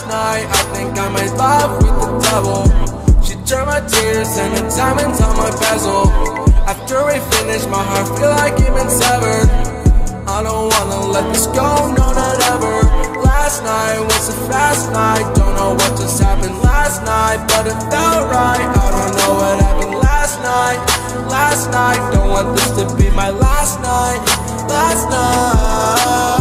night, I think I made love with the devil. She turned my tears into diamonds on my bezel. After we finished, my heart feel like it been severed. I don't wanna let this go, no not ever. Last night was a fast night, don't know what just happened last night, but it felt right. I don't know what happened last night. Last night, don't want this to be my last night. Last night.